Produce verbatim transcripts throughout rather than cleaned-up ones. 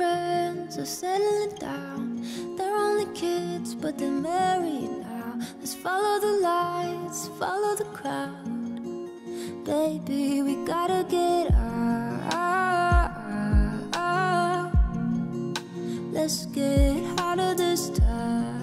friends are settling down. They're only kids, but they're married now. Let's follow the lights, follow the crowd. Baby, we gotta get out. Let's get out of this town.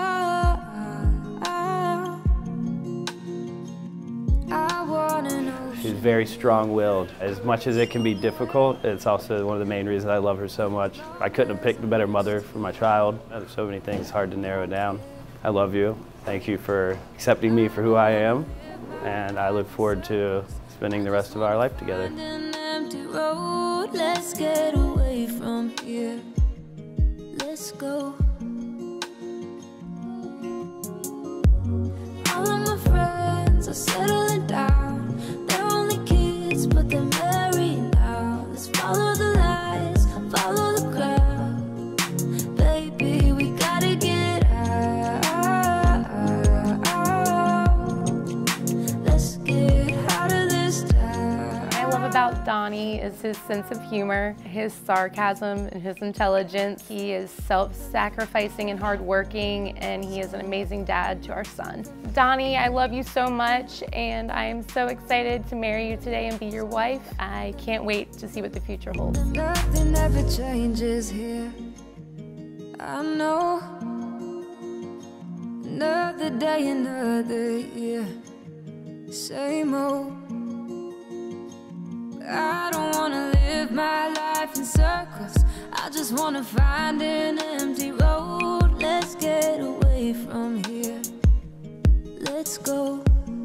I wanna know. She's very strong-willed. As much as it can be difficult, it's also one of the main reasons I love her so much. I couldn't have picked a better mother for my child. There's so many things, hard to narrow it down. I love you. Thank you for accepting me for who I am, and I look forward to spending the rest of our life together. An empty road, let's get away from here. Let's go. All of my friends are settling down. They're only kids, but they're married now. Let's follow the lights, follow the crowd. Baby, we gotta get out. Let's get out of this town. What I love about Donnie is his sense of humor, his sarcasm, and his intelligence. He is self-sacrificing and hardworking, and he is an amazing dad to our son. Donnie, I love you so much, and I am so excited to marry you today and be your wife. I can't wait to see what the future holds. Nothing ever changes here, I know. Another day, another year, same old. I don't wanna live my life in circles. I just wanna find an empty road. Let's get away from here. Let's go.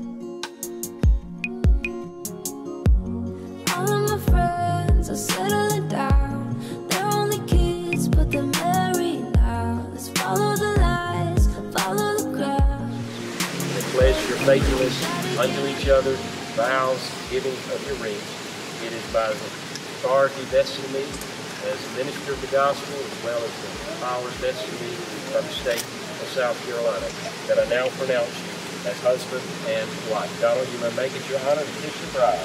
All of my friends are settling down. They're only kids, but they're married now. Let's follow the lights, follow the crowd. And pledge your faithfulness unto each other, vows, giving of your rings. It is by the authority vested in me as a minister of the gospel, as well as the powers vested in me by the state of South Carolina, that I now pronounce you as husband and wife. Donald, you may make it your honor to kiss your bride.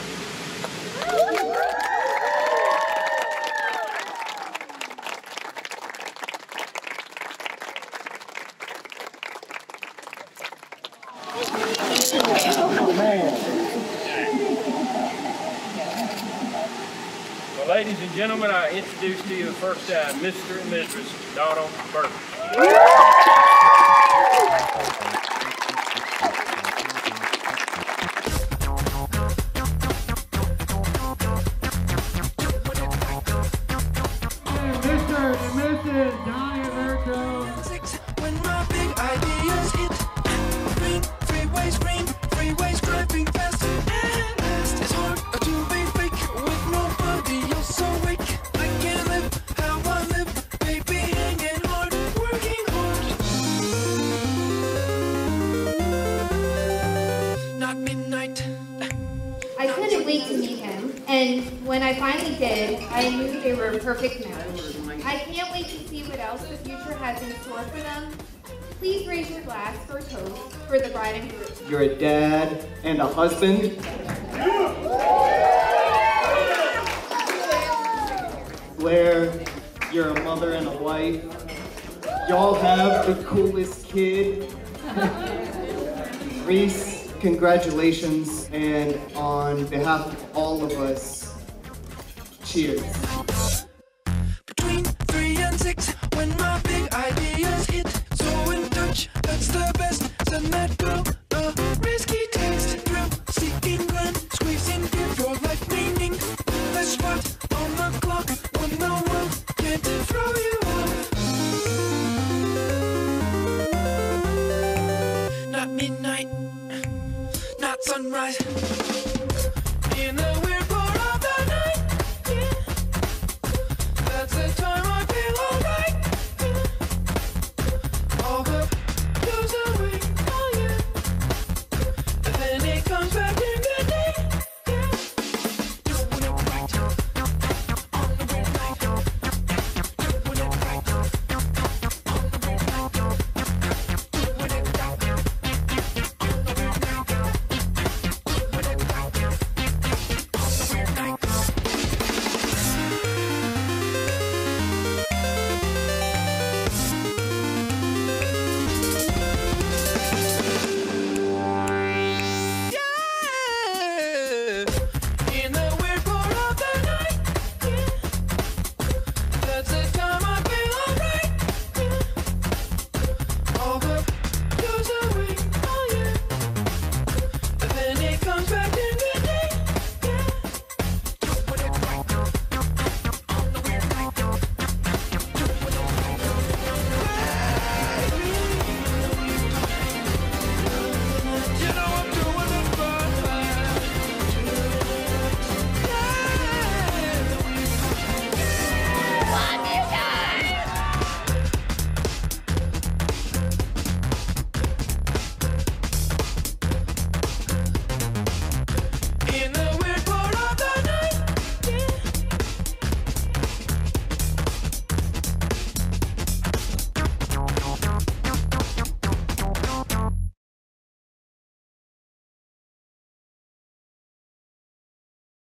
Oh, man. Well, ladies and gentlemen, I introduce to you the first time Mister and Missus Donald Burke. Mister and Missus Donnie Burke. When my big ideas hit, green freeways, green freeways, driving fast and fast. It's hard to be fake with nobody else awake. I can't live how I live, baby, hanging hard, working hard. Not midnight. I couldn't wait to meet him, and when I finally did, I knew they were a perfect match. I can't wait to see what else the future has in store for them. Please raise your glass for a toast for the bride and groom. You're a dad and a husband. Blair, you're a mother and a wife. Y'all have the coolest kid. Reese, congratulations, and on behalf of all of us, cheers.